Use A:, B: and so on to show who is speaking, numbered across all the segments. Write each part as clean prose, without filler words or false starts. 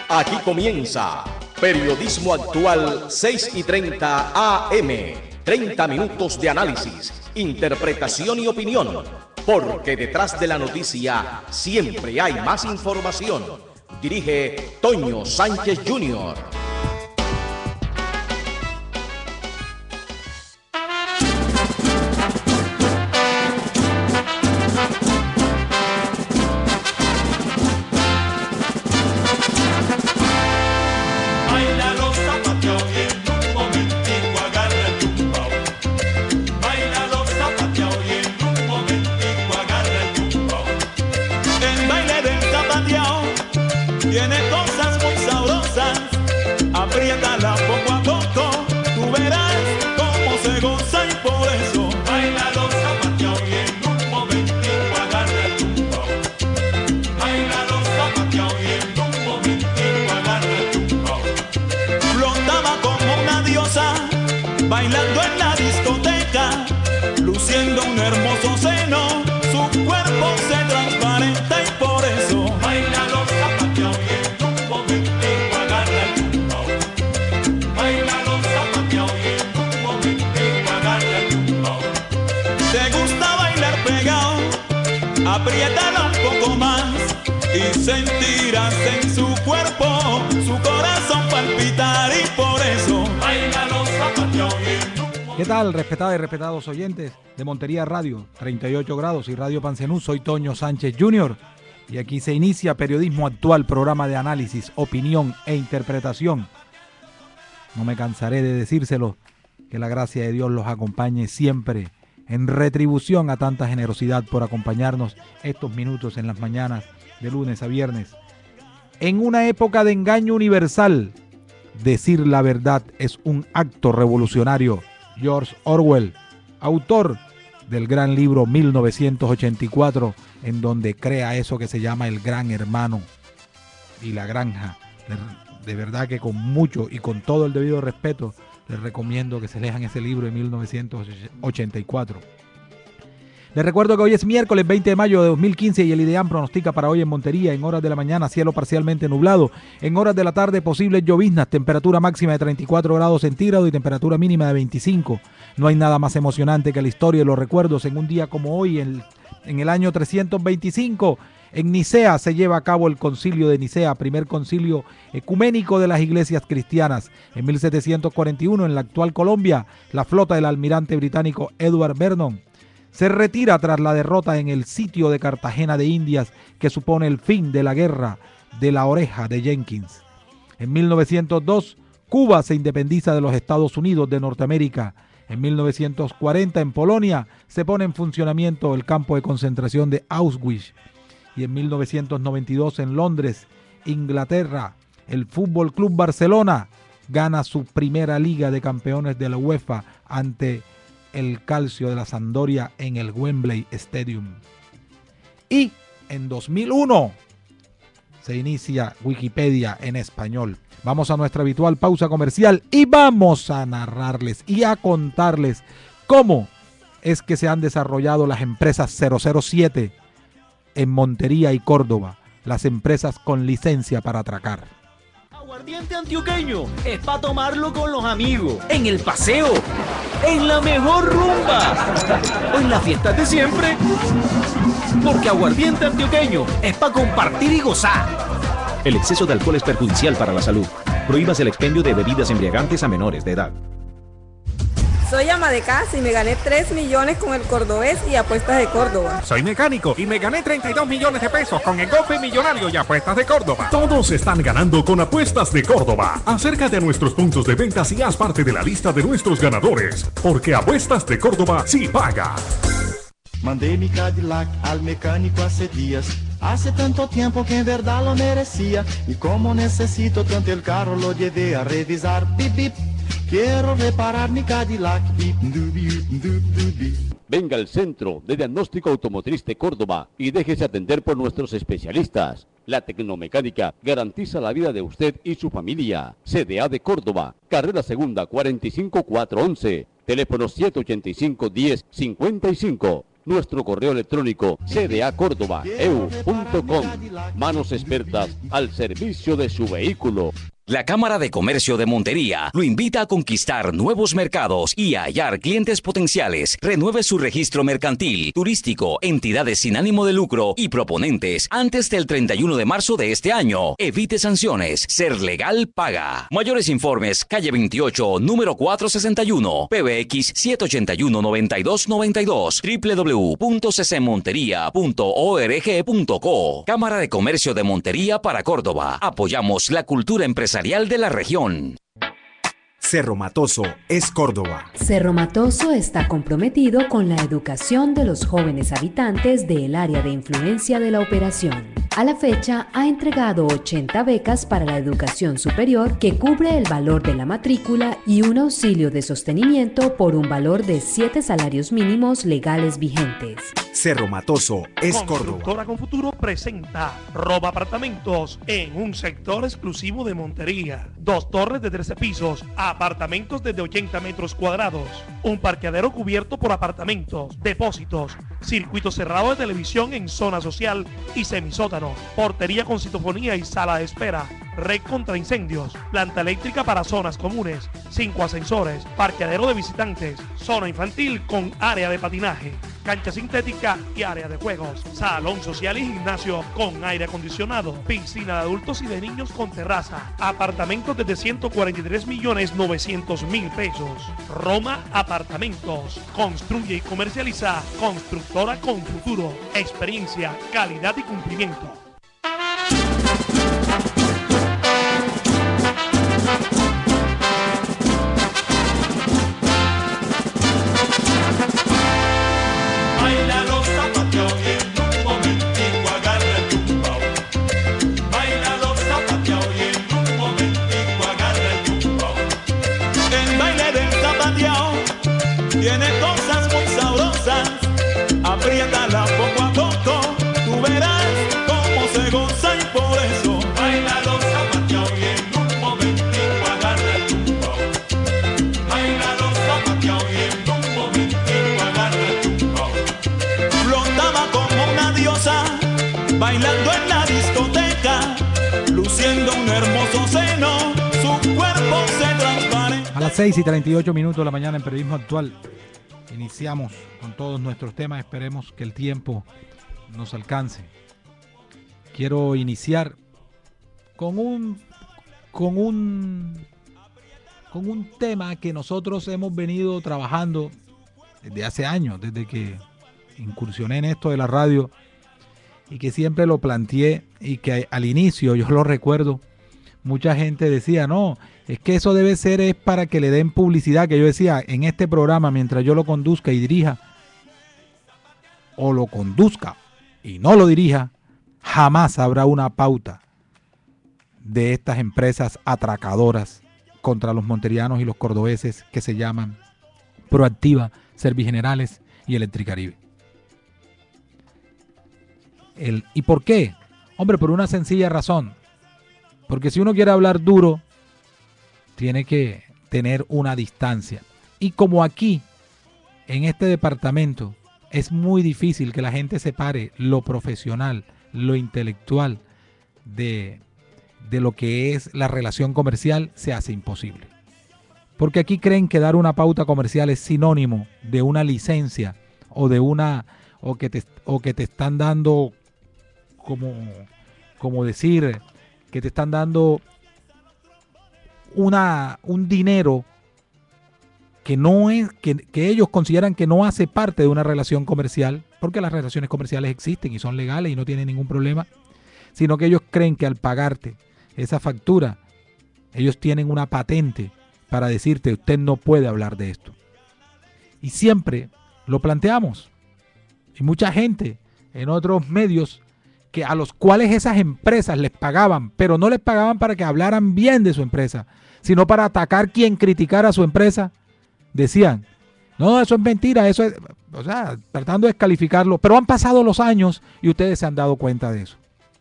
A: Aquí comienza Periodismo Actual 6:30 AM. 30 minutos de análisis, interpretación y opinión. Porque detrás de la noticia siempre hay más información. Dirige Toño Sánchez Jr.
B: Tiene cosas muy sabrosas, apriétala poco a poco, tú verás cómo se goza y por eso bailalo zapateado y en un momentico agarra el tumbao. Bailalo zapateado y en un momentico agarra el tumbao. Flotaba como una diosa, bailando en la discoteca, luciendo un hermoso seno, su cuerpo se transparenta y por eso bailalo zapateado. Apriétala un poco más y sentirás en su cuerpo su corazón palpitar y por eso bailalo zapateado.
C: ¿Qué tal, respetadas y respetados oyentes de Montería Radio, 38 grados y Radio Pancenú? Soy Toño Sánchez Jr. y aquí se inicia Periodismo Actual, programa de análisis, opinión e interpretación. No me cansaré de decírselo, que la gracia de Dios los acompañe siempre, en retribución a tanta generosidad por acompañarnos estos minutos en las mañanas de lunes a viernes. En una época de engaño universal, decir la verdad es un acto revolucionario. George Orwell, autor del gran libro 1984, en donde crea eso que se llama el Gran Hermano y la Granja. De verdad que con mucho y con todo el debido respeto, les recomiendo que se lean ese libro de 1984. Les recuerdo que hoy es miércoles 20 de mayo de 2015 y el IDEAM pronostica para hoy en Montería, en horas de la mañana, cielo parcialmente nublado, en horas de la tarde posibles lloviznas, temperatura máxima de 34 grados centígrados y temperatura mínima de 25. No hay nada más emocionante que la historia y los recuerdos en un día como hoy, en el año 325. En Nicea se lleva a cabo el Concilio de Nicea, primer concilio ecuménico de las iglesias cristianas. En 1741, en la actual Colombia, la flota del almirante británico Edward Vernon se retira tras la derrota en el sitio de Cartagena de Indias, que supone el fin de la guerra de la Oreja de Jenkins. En 1902, Cuba se independiza de los Estados Unidos de Norteamérica. En 1940, en Polonia, se pone en funcionamiento el campo de concentración de Auschwitz. Y en 1992 en Londres, Inglaterra, el Fútbol Club Barcelona gana su primera Liga de Campeones de la UEFA ante el Calcio de la Sampdoria en el Wembley Stadium. Y en 2001 se inicia Wikipedia en español. Vamos a nuestra habitual pausa comercial y vamos a narrarles y a contarles cómo es que se han desarrollado las empresas 007 en Montería y Córdoba, las empresas con licencia para atracar.
D: Aguardiente antioqueño es para tomarlo con los amigos, en el paseo, en la mejor rumba o en las fiestas de siempre. Porque aguardiente antioqueño es para compartir y gozar.
E: El exceso de alcohol es perjudicial para la salud. Prohíbas el expendio de bebidas embriagantes a menores de edad.
F: Soy ama de casa y me gané 3 millones con el Cordobés y Apuestas de Córdoba.
G: Soy mecánico y me gané 32 millones de pesos con el Golpe Millonario y Apuestas de Córdoba.
H: Todos están ganando con Apuestas de Córdoba. Acércate a nuestros puntos de venta y haz parte de la lista de nuestros ganadores, porque Apuestas de Córdoba sí paga.
I: Mandei mi Cadillac al mecánico hace días. Hace tanto tiempo que en verdad lo merecía. Y como necesito tanto el carro, lo llevé a revisar. Bip, bip. Quiero reparar mi Cadillac.
J: Venga al Centro de Diagnóstico Automotriz de Córdoba y déjese atender por nuestros especialistas. La tecnomecánica garantiza la vida de usted y su familia. CDA de Córdoba, carrera segunda 45411, teléfono 785-1055. Nuestro correo electrónico cdacórdobaeu.com. Manos expertas al servicio de su vehículo.
K: La Cámara de Comercio de Montería lo invita a conquistar nuevos mercados y a hallar clientes potenciales. Renueve su registro mercantil, turístico, entidades sin ánimo de lucro y proponentes antes del 31 de marzo de este año. Evite sanciones. Ser legal paga. Mayores informes, calle 28, número 461, PBX 781-9292, www.ccmontería.org.co. Cámara de Comercio de Montería para Córdoba. Apoyamos la cultura empresarial de la región.
L: Cerro Matoso es Córdoba.
M: Cerro Matoso está comprometido con la educación de los jóvenes habitantes del área de influencia de la operación. A la fecha, ha entregado 80 becas para la educación superior que cubre el valor de la matrícula y un auxilio de sostenimiento por un valor de 7 salarios mínimos legales vigentes.
L: Cerro Matoso es Córdoba.
N: Constructora con Futuro presenta Roba Apartamentos en un sector exclusivo de Montería. 2 torres de 13 pisos, apartamentos desde 80 metros cuadrados, un parqueadero cubierto por apartamentos, depósitos, circuito cerrado de televisión en zona social y semisótano, portería con citofonía y sala de espera, red contra incendios, planta eléctrica para zonas comunes, 5 ascensores, parqueadero de visitantes, zona infantil con área de patinaje, cancha sintética y área de juegos, salón social y gimnasio con aire acondicionado, piscina de adultos y de niños con terraza, apartamentos desde 143.900.000 pesos. Roma Apartamentos, construye y comercializa. Constructora con Futuro, experiencia, calidad y cumplimiento.
B: Tiene cosas muy sabrosas, apriétala poco a poco, tú verás cómo se goza y por eso bailalo zapateado y en un momentico agarra el tumbao. Bailalo zapateado y en un momentico agarra el tumbao. Flotaba como una diosa, bailando en la discoteca, luciendo un hermoso seno, su cuerpo se transparenta.
C: A las 6:38 de la mañana en Periodismo Actual iniciamos con todos nuestros temas. Esperemos que el tiempo nos alcance. Quiero iniciar con un tema que nosotros hemos venido trabajando desde hace años, desde que incursioné en esto de la radio, y que siempre lo planteé, y que al inicio, yo lo recuerdo, mucha gente decía, no, es que eso debe ser es para que le den publicidad, que yo decía, en este programa, mientras yo lo conduzca y dirija, o lo conduzca y no lo dirija, jamás habrá una pauta de estas empresas atracadoras contra los monterianos y los cordobeses que se llaman Proactiva, Servigenerales y Electricaribe. ¿Y por qué? Hombre, por una sencilla razón. Porque si uno quiere hablar duro, tiene que tener una distancia. Y como aquí, en este departamento, es muy difícil que la gente separe lo profesional, lo intelectual de lo que es la relación comercial, se hace imposible. Porque aquí creen que dar una pauta comercial es sinónimo de una licencia o que te están dando como decir que te están dando un dinero que no es que ellos consideran que no hace parte de una relación comercial, porque las relaciones comerciales existen y son legales y no tienen ningún problema, sino que ellos creen que al pagarte esa factura, ellos tienen una patente para decirte, usted no puede hablar de esto. Y siempre lo planteamos. Y mucha gente en otros medios que a los cuales esas empresas les pagaban, pero no les pagaban para que hablaran bien de su empresa, sino para atacar quien criticara a su empresa, decían, no, eso es mentira, eso es, o sea, tratando de descalificarlo, pero han pasado los años y ustedes se han dado cuenta de eso.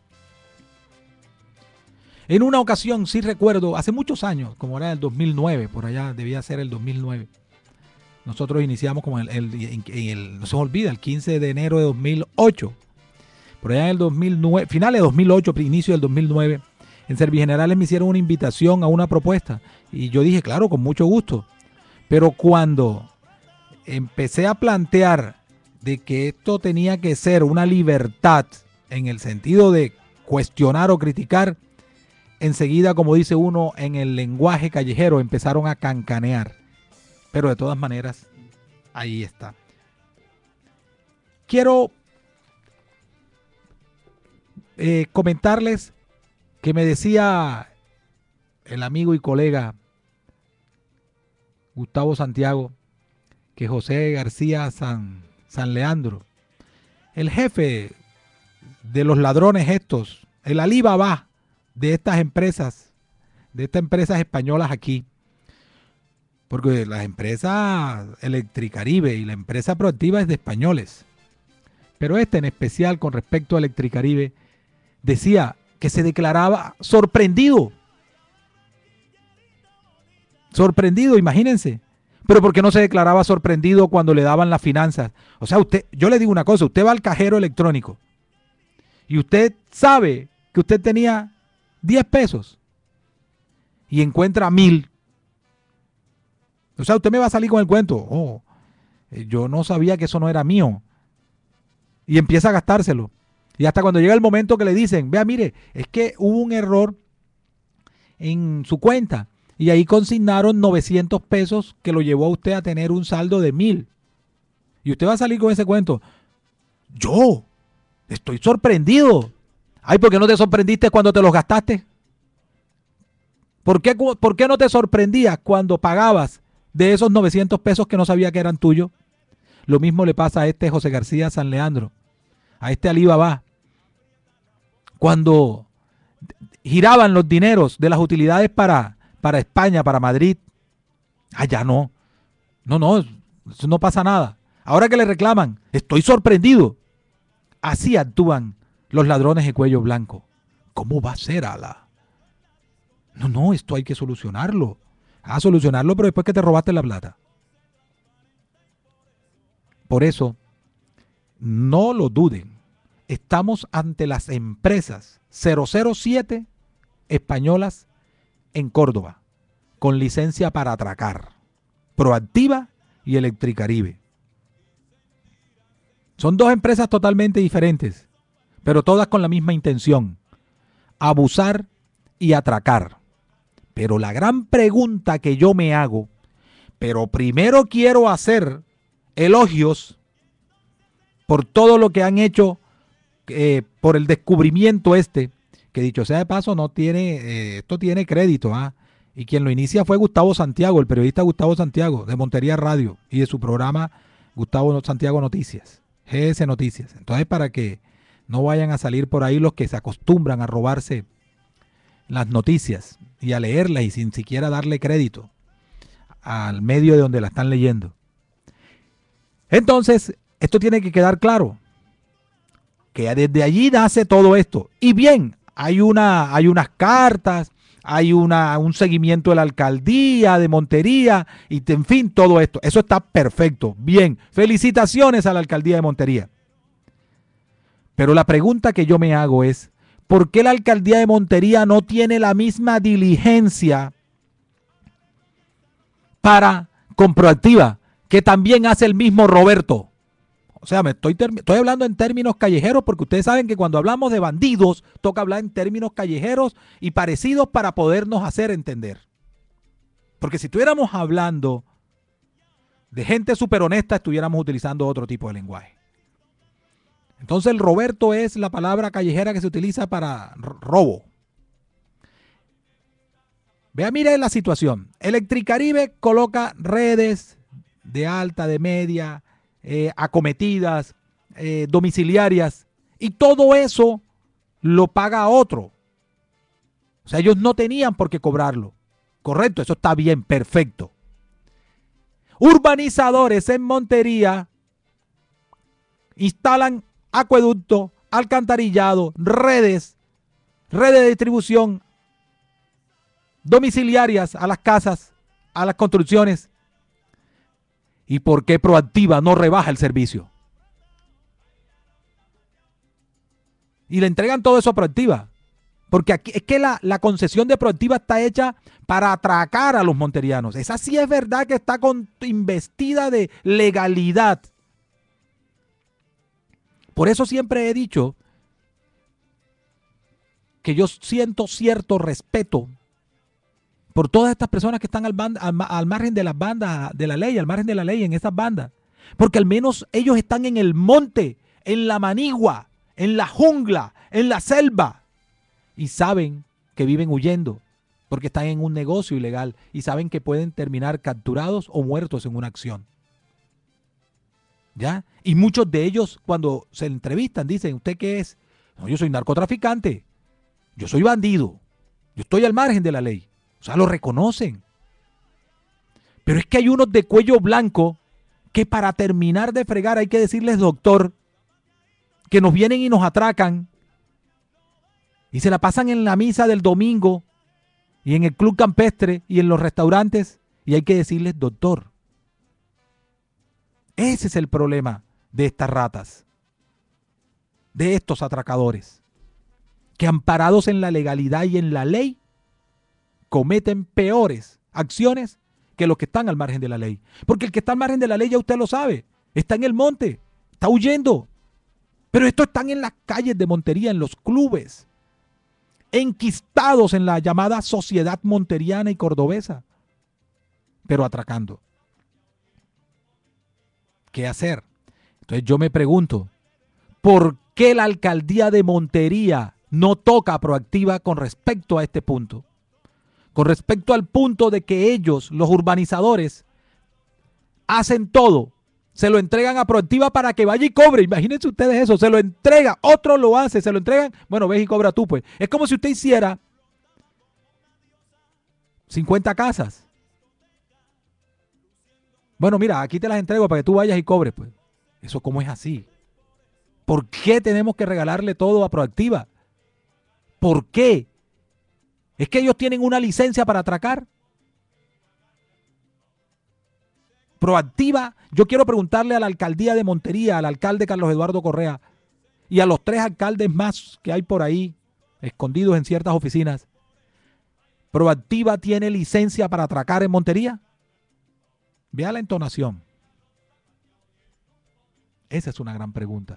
C: En una ocasión, sí recuerdo, hace muchos años, como era el 2009, por allá debía ser el 2009, Nosotros iniciamos como no se me olvida, el 15 de enero de 2008. Por allá en el 2009, finales de 2008, inicio del 2009, en Servigenerales me hicieron una invitación a una propuesta. Y yo dije, claro, con mucho gusto. Pero cuando empecé a plantear de que esto tenía que ser una libertad en el sentido de cuestionar o criticar, enseguida, como dice uno en el lenguaje callejero, empezaron a cancanear. Pero de todas maneras, ahí está. Quiero comentarles que me decía el amigo y colega Gustavo Santiago que José García San Leandro, el jefe de los ladrones estos, el Alibaba de estas empresas españolas aquí, porque las empresas Electricaribe y la empresa Proactiva es de españoles, pero en especial con respecto a Electricaribe, decía que se declaraba sorprendido, imagínense. Pero ¿por qué no se declaraba sorprendido cuando le daban las finanzas? O sea, yo le digo una cosa, usted va al cajero electrónico y usted sabe que usted tenía 10 pesos y encuentra 1000. O sea, usted me va a salir con el cuento, yo no sabía que eso no era mío. Y empieza a gastárselo. Y hasta cuando llega el momento que le dicen, vea, mire, es que hubo un error en su cuenta. Y ahí consignaron 900 pesos que lo llevó a usted a tener un saldo de 1000. Y usted va a salir con ese cuento. Yo estoy sorprendido. Ay, ¿por qué no te sorprendiste cuando te los gastaste? ¿Por qué no te sorprendías cuando pagabas de esos 900 pesos que no sabía que eran tuyos? Lo mismo le pasa a este José García San Leandro, a este Alibaba. Cuando giraban los dineros de las utilidades para España, para Madrid, allá no, eso no pasa nada. Ahora que le reclaman, estoy sorprendido. Así actúan los ladrones de cuello blanco. ¿Cómo va a ser, Ala? No, esto hay que solucionarlo. Solucionarlo, pero después que te robaste la plata. Por eso, no lo duden. Estamos ante las empresas 007 españolas en Córdoba, con licencia para atracar. Proactiva y Electricaribe. Son dos empresas totalmente diferentes, pero todas con la misma intención: abusar y atracar. Pero la gran pregunta que yo me hago, pero primero quiero hacer elogios por todo lo que han hecho, por el descubrimiento que dicho sea de paso, no tiene, esto tiene crédito, y quien lo inicia fue Gustavo Santiago, el periodista Gustavo Santiago, de Montería Radio, y de su programa Gustavo Santiago Noticias, GS Noticias. Entonces, para que no vayan a salir por ahí los que se acostumbran a robarse las noticias y a leerlas y sin siquiera darle crédito al medio de donde la están leyendo. Entonces, esto tiene que quedar claro, que desde allí nace todo esto. Y bien, hay unas cartas, hay un seguimiento de la alcaldía de Montería, y en fin, todo esto. Eso está perfecto, bien. Felicitaciones a la alcaldía de Montería. Pero la pregunta que yo me hago es, ¿por qué la alcaldía de Montería no tiene la misma diligencia con Proactiva que también hace el mismo Roberto? O sea, estoy hablando en términos callejeros, porque ustedes saben que cuando hablamos de bandidos, toca hablar en términos callejeros y parecidos para podernos hacer entender. Porque si estuviéramos hablando de gente súper honesta, estuviéramos utilizando otro tipo de lenguaje. Entonces el Roberto es la palabra callejera que se utiliza para robo. Vea, mire la situación. Electricaribe coloca redes de alta, de media, acometidas, domiciliarias, y todo eso lo paga otro. O sea, ellos no tenían por qué cobrarlo. Correcto, eso está bien, perfecto. Urbanizadores en Montería instalan acueducto, alcantarillado, redes de distribución domiciliarias a las casas, a las construcciones. ¿Y por qué Proactiva no rebaja el servicio? Y le entregan todo eso a Proactiva. Porque aquí es que la concesión de Proactiva está hecha para atracar a los monterianos. Esa sí es verdad que está investida de legalidad. Por eso siempre he dicho que yo siento cierto respeto por todas estas personas que están al margen de las bandas de la ley, al margen de la ley en esas bandas. Porque al menos ellos están en el monte, en la manigua, en la jungla, en la selva. Y saben que viven huyendo porque están en un negocio ilegal y saben que pueden terminar capturados o muertos en una acción. ¿Ya? Y muchos de ellos cuando se entrevistan dicen, ¿usted qué es? No, yo soy narcotraficante, yo soy bandido, yo estoy al margen de la ley. O sea, lo reconocen. Pero es que hay unos de cuello blanco que para terminar de fregar hay que decirles, doctor, que nos vienen y nos atracan y se la pasan en la misa del domingo y en el club campestre y en los restaurantes y hay que decirles, doctor. Ese es el problema de estas ratas, de estos atracadores, que amparados en la legalidad y en la ley, cometen peores acciones que los que están al margen de la ley. Porque el que está al margen de la ley ya usted lo sabe, está en el monte, está huyendo. Pero estos están en las calles de Montería, en los clubes, enquistados en la llamada sociedad monteriana y cordobesa, pero atracando. ¿Qué hacer? Entonces yo me pregunto, ¿por qué la alcaldía de Montería no toca a Proactiva con respecto a este punto? Con respecto al punto de que ellos, los urbanizadores, hacen todo, se lo entregan a Proactiva para que vaya y cobre. Imagínense ustedes eso, se lo entrega, otro lo hace, se lo entregan, bueno, ves y cobra tú pues. Es como si usted hiciera 50 casas. Bueno, mira, aquí te las entrego para que tú vayas y cobres pues. Eso cómo es así. ¿Por qué tenemos que regalarle todo a Proactiva? ¿Por qué? ¿Es que ellos tienen una licencia para atracar? Proactiva, yo quiero preguntarle a la alcaldía de Montería, al alcalde Carlos Eduardo Correa y a los 3 alcaldes más que hay por ahí, escondidos en ciertas oficinas. ¿Proactiva tiene licencia para atracar en Montería? Vea la entonación. Esa es una gran pregunta.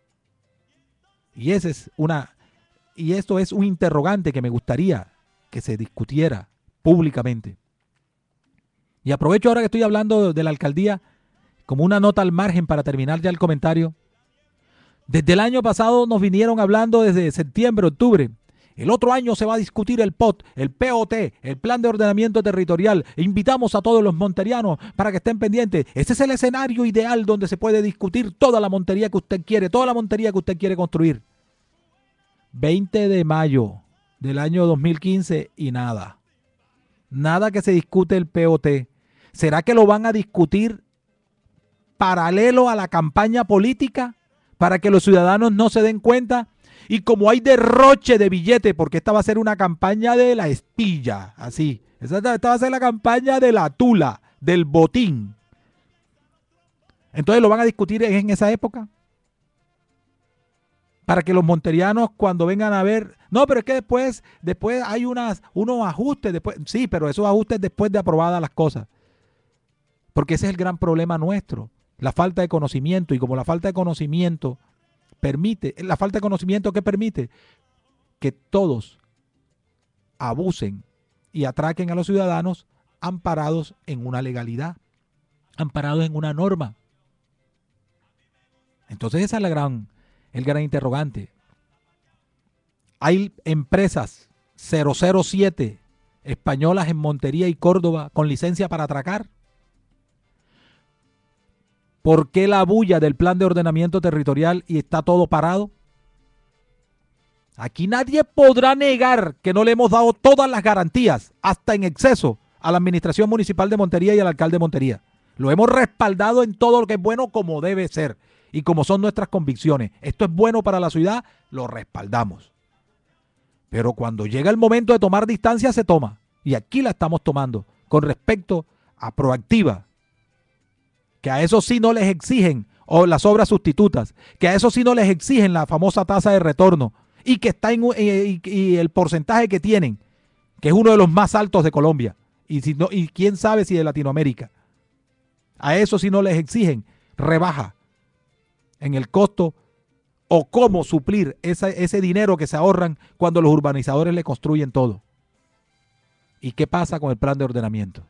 C: Y esto es un interrogante que me gustaría que se discutiera públicamente. Y aprovecho ahora que estoy hablando de la alcaldía como una nota al margen para terminar ya el comentario. Desde el año pasado nos vinieron hablando desde septiembre, octubre. El otro año se va a discutir el POT, el POT, el Plan de Ordenamiento Territorial. E invitamos a todos los monterianos para que estén pendientes. Ese es el escenario ideal donde se puede discutir toda la montería que usted quiere, toda la montería que usted quiere construir. 20 de mayo del año 2015 y nada. Nada que se discute el POT. ¿Será que lo van a discutir paralelo a la campaña política para que los ciudadanos no se den cuenta? Y como hay derroche de billete, porque esta va a ser una campaña de la estilla, así. Esta va a ser la campaña de la tula, del botín. Entonces lo van a discutir en esa época. Para que los monterianos cuando vengan a ver, no, pero es que después hay unos ajustes, después, sí, pero esos ajustes después de aprobadas las cosas. Porque ese es el gran problema nuestro, la falta de conocimiento. Y como la falta de conocimiento permite, ¿qué permite? Que todos abusen y atraquen a los ciudadanos amparados en una legalidad, amparados en una norma. Entonces esa es el gran interrogante. Hay empresas 007 españolas en Montería y Córdoba con licencia para atracar. ¿Por qué la bulla del Plan de Ordenamiento Territorial y está todo parado? Aquí nadie podrá negar que no le hemos dado todas las garantías, hasta en exceso, a la Administración Municipal de Montería y al alcalde de Montería. Lo hemos respaldado en todo lo que es bueno como debe ser. Y como son nuestras convicciones, esto es bueno para la ciudad, lo respaldamos. Pero cuando llega el momento de tomar distancia, se toma. Y aquí la estamos tomando con respecto a Proactiva. que a eso sí no les exigen, o las obras sustitutas, que a eso sí no les exigen la famosa tasa de retorno, y que está y el porcentaje que tienen, que es uno de los más altos de Colombia, y quién sabe si de Latinoamérica. A eso sí no les exigen rebaja en el costo o cómo suplir ese dinero que se ahorran cuando los urbanizadores le construyen todo. ¿Y qué pasa con el plan de ordenamiento?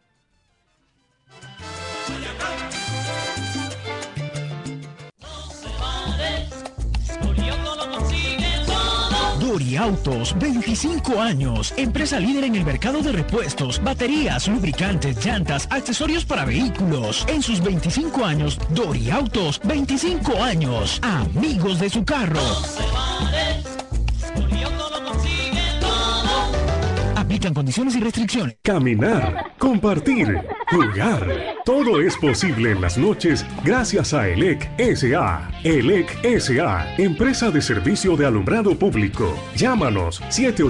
O: Doriautos, 25 años, empresa líder en el mercado de repuestos, baterías, lubricantes, llantas, accesorios para vehículos. En sus 25 años, Doriautos, 25 años, amigos de su carro. Aplican condiciones y restricciones.
H: Caminar, compartir, jugar. Todo es posible en las noches gracias a ELEC S.A. ELEC S.A., empresa de servicio de alumbrado público. Llámanos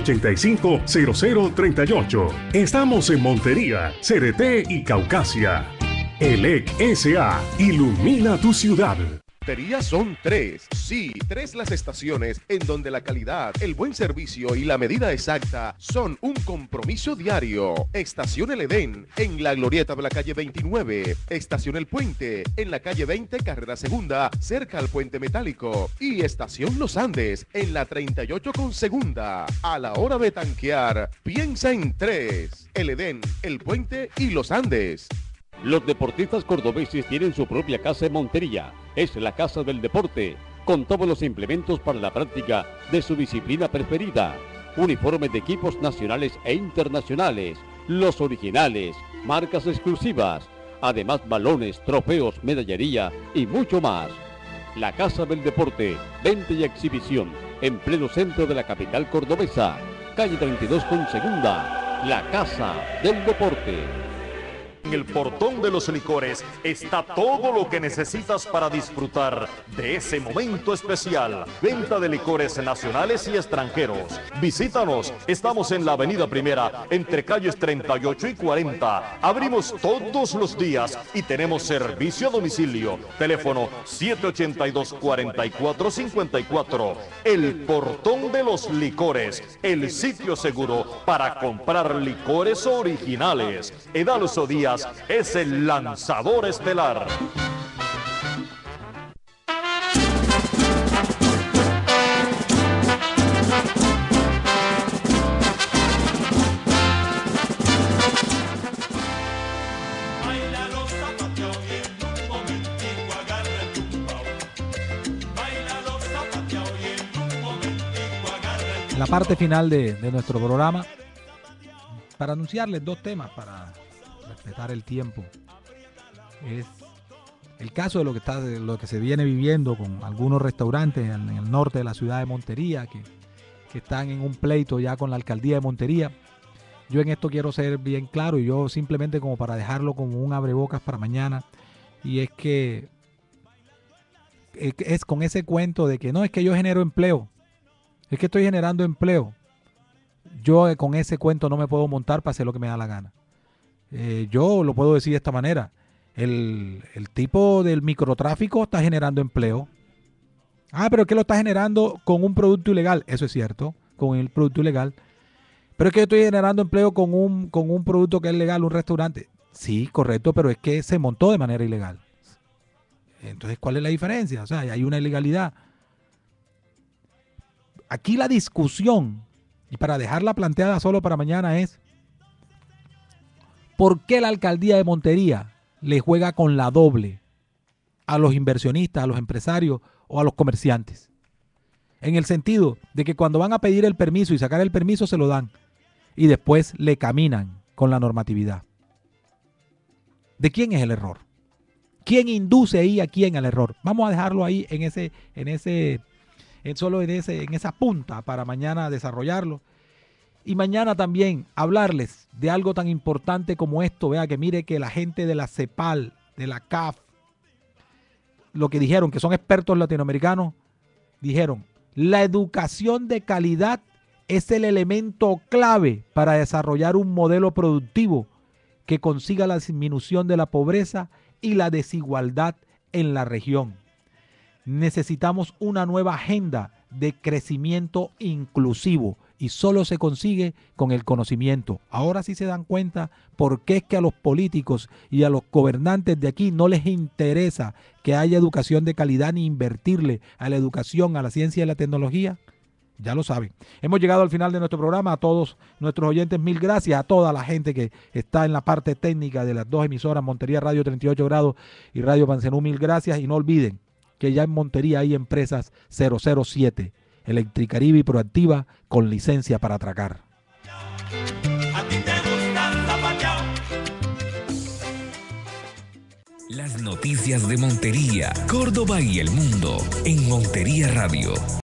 H: 785-0038. Estamos en Montería, Cereté y Caucasia. ELEC S.A. ilumina tu ciudad.
P: Son 3, sí, 3 las estaciones en donde la calidad, el buen servicio y la medida exacta son un compromiso diario. Estación El Edén, en la glorieta de la calle 29. Estación El Puente, en la calle 20, carrera segunda, cerca al Puente Metálico. Y Estación Los Andes, en la 38 con segunda. A la hora de tanquear, piensa en 3. El Edén, El Puente y Los Andes.
J: Los deportistas cordobeses tienen su propia casa en Montería. Es la Casa del Deporte, con todos los implementos para la práctica de su disciplina preferida. Uniformes de equipos nacionales e internacionales, los originales, marcas exclusivas, además balones, trofeos, medallería y mucho más. La Casa del Deporte, venta y exhibición, en pleno centro de la capital cordobesa, calle 32 con segunda, la Casa del Deporte.
Q: En el portón de los licores está todo lo que necesitas para disfrutar de ese momento especial. Venta de licores nacionales y extranjeros. Visítanos, estamos en la avenida Primera, entre calles 38 y 40. Abrimos todos los días y tenemos servicio a domicilio. Teléfono 782-4454. El portón de los licores, el sitio seguro para comprar licores originales. Edalso Díaz es el lanzador estelar.
C: La parte final de nuestro programa, para anunciarles 2 temas para respetar el tiempo. Es el caso de lo que se viene viviendo con algunos restaurantes en el norte de la ciudad de Montería que están en un pleito ya con la alcaldía de Montería. Yo en esto quiero ser bien claro, y yo simplemente como para dejarlo como un abrebocas para mañana, y es que es con ese cuento de que no, es que yo genero empleo, es que estoy generando empleo. Yo con ese cuento no me puedo montar para hacer lo que me da la gana. Yo lo puedo decir de esta manera: el tipo del microtráfico está generando empleo. Pero es que lo está generando con un producto ilegal. Eso es cierto, con el producto ilegal. Pero es que yo estoy generando empleo con un producto que es legal, un restaurante. Sí, correcto, pero es que se montó de manera ilegal. Entonces, ¿cuál es la diferencia? O sea, hay una ilegalidad. Aquí la discusión, y para dejarla planteada solo para mañana, es: ¿por qué la alcaldía de Montería le juega con la doble a los inversionistas, a los empresarios o a los comerciantes? En el sentido de que cuando van a pedir el permiso y sacar el permiso se lo dan y después le caminan con la normatividad. ¿De quién es el error? ¿Quién induce ahí a quién al error? Vamos a dejarlo ahí en esa punta para mañana desarrollarlo. Y mañana también hablarles de algo tan importante como esto. Vea que mire que la gente de la CEPAL, de la CAF, lo que dijeron, que son expertos latinoamericanos, dijeron: la educación de calidad es el elemento clave para desarrollar un modelo productivo que consiga la disminución de la pobreza y la desigualdad en la región. Necesitamos una nueva agenda de crecimiento inclusivo y solo se consigue con el conocimiento. Ahora sí se dan cuenta por qué es que a los políticos y a los gobernantes de aquí no les interesa que haya educación de calidad ni invertirle a la educación, a la ciencia y a la tecnología. Ya lo saben. Hemos llegado al final de nuestro programa. A todos nuestros oyentes, mil gracias. A toda la gente que está en la parte técnica de las dos emisoras, Montería Radio 38 Grados y Radio Pancenú, mil gracias. Y no olviden que ya en Montería hay empresas 007, Electricaribe y Proactiva, con licencia para atracar.
R: Las noticias de Montería, Córdoba y el mundo en Montería Radio.